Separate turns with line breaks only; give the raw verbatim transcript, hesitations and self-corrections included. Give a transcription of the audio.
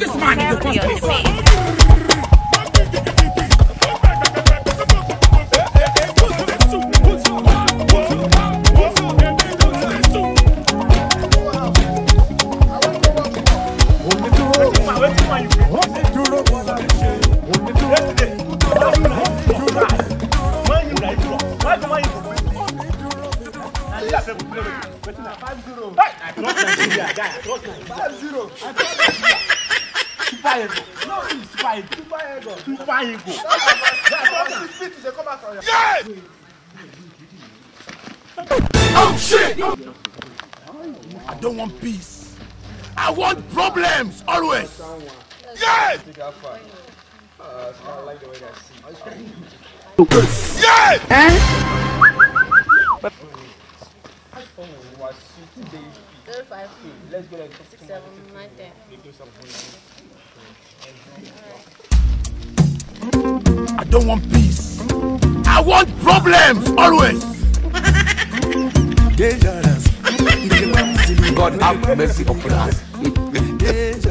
this man is the
five zero. Super ego. No, super ego. Super ego. Super ego. Yes! Oh shit! I don't want peace. I want problems always. Yes! Yes!
Huh?
Let's go like six, seven, nine, ten.
I don't want peace. I want problems always. God have mercy upon us.